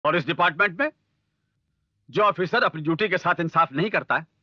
और इस डिपार्टमेंट में जो ऑफिसर अपनी ड्यूटी के साथ इंसाफ नहीं करता है,